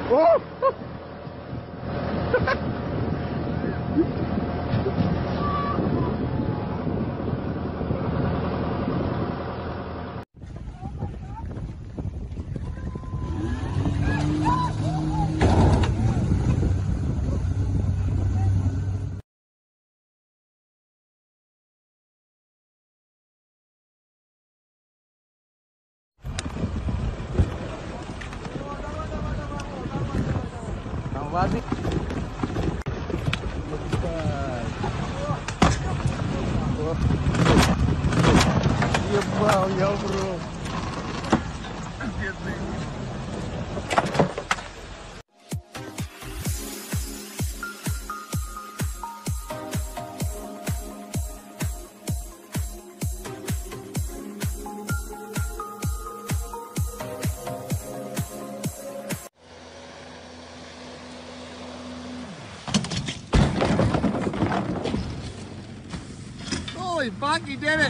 Oh! Wabi. Ебал, я вру. Бедный. Holy fuck, you did it!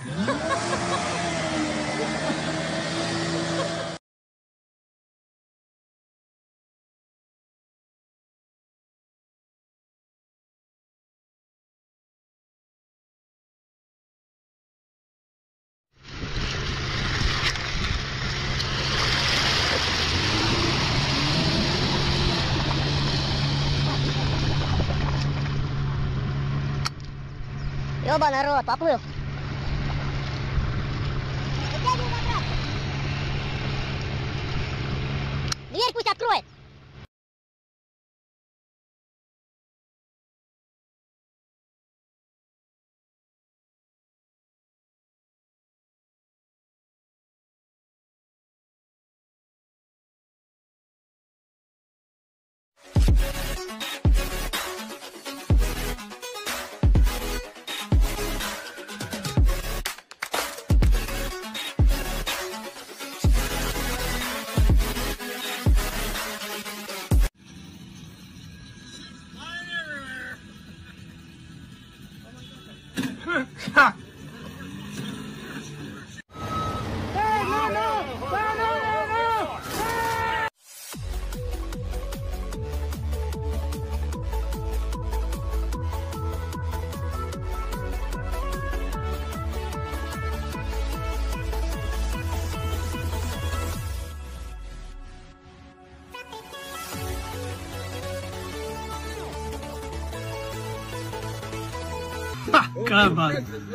Ёбаный рот, поплыл. Дверь пусть откроет. Come on.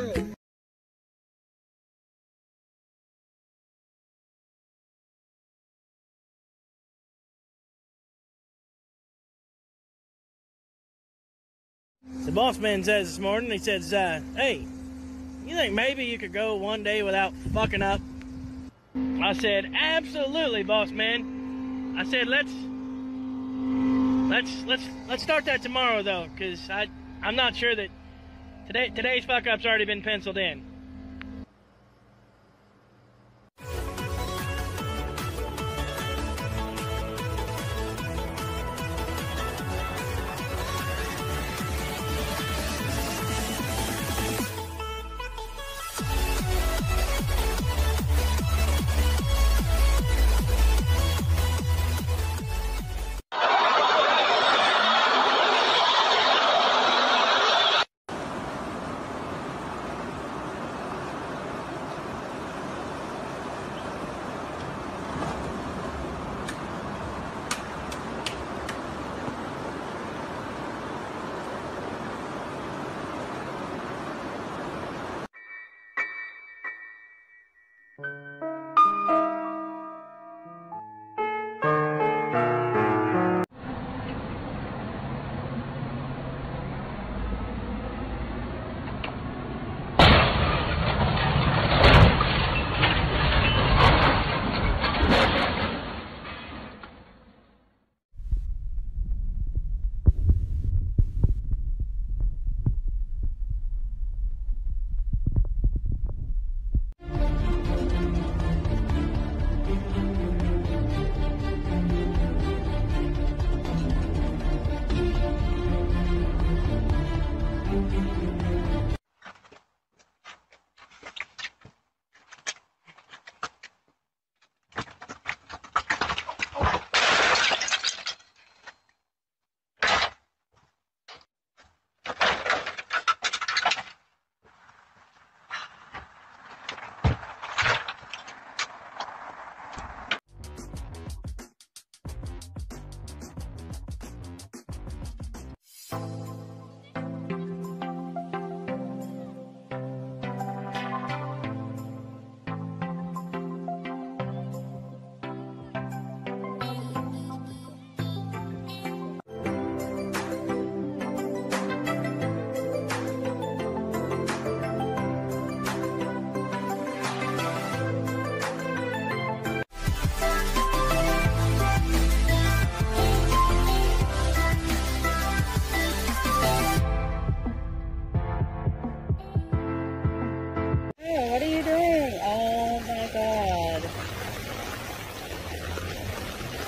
The boss man says this morning, he says, hey, you think maybe you could go one day without fucking up? I said, absolutely, boss man. I said, let's start that tomorrow though, because I'm not sure that today's fuck up's already been penciled in.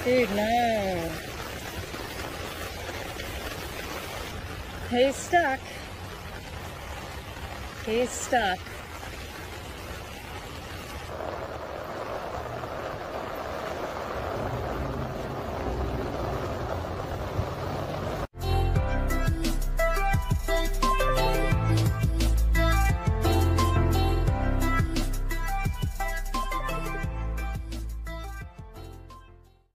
Dude, no. He's stuck. He's stuck.